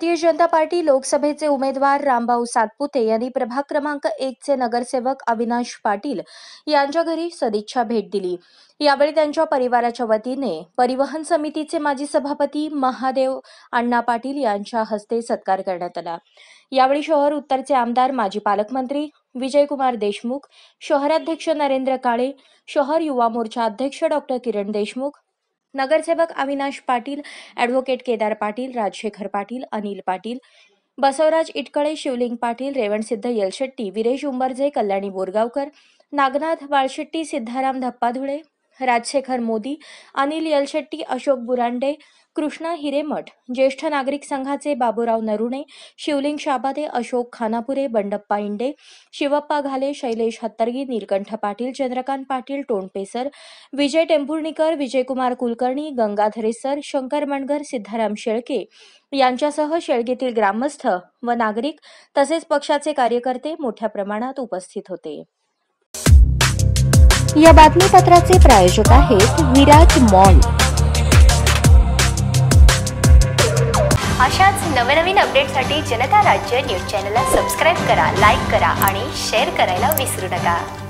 Bharatiya Janata party लोकसभेचे उमेदवार रामभाऊ सातपुते यांनी प्रभाग क्रमांक 1 चे नगरसेवक अविनाश पाटील यांच्या घरी सदिच्छा भेट दिली। यावेळी त्यांच्या परिवाराच्या वतीने परिवहन समितीचे माजी सभापती महादेव अण्णा पाटील यांच्या हस्ते सत्कार करण्यात आला। यावेळी शहर उत्तरचे आमदार माजी पालकमंत्री विजयकुमार देशमुख, शहराध्यक्ष नरेंद्र काळे, शहर युवा मोर्चा अध्यक्ष डॉ किरण देशमुख, नगरसेवक अविनाश पाटील, ॲडव्होकेट केदार पाटील, राजशेखर पाटील, अनिल पाटील, बसवराज इटकळे, शिवलिंग पाटील, रेवणसिद्ध येलशेट्टी, विरेश उंबरजे, कल्याणी बोरगावकर, नागनाथ वाळशेट्टी, सिद्धाराम धप्पाधुळे, राजशेखर मोदी, अनिल येलशेट्टी, अशोक बुरांडे, कृष्णा हिरेमठ, ज्येष्ठ नागरिक संघाचे बाबूराव नरुणे, शिवलिंग शाबादे, अशोक खानापुरे, बंडप्पा इंडे, शिवप्पा घाले, शैलेश हत्तरगी, नीलकंठ पाटील, चंद्रकांत पाटील, टोणपेसर, विजय टेंभुर्णीकर, विजयकुमार कुलकर्णी, गंगाधरेसर, शंकर मणगर, सिद्धाराम शेळके यांच्यासह शेळगेतील ग्रामस्थ व नागरिक तसेच पक्षाचे कार्यकर्ते मोठ्या प्रमाणात उपस्थित होते। या बातमीपत्राचे प्रायोजक आहेत विराज मॉल। अशाच नवनवीन अपडेटसाठी जनता राज्य न्यूज चॅनलला सबस्क्राइब करा, लाईक करा आणि शेअर करायला विसरू नका।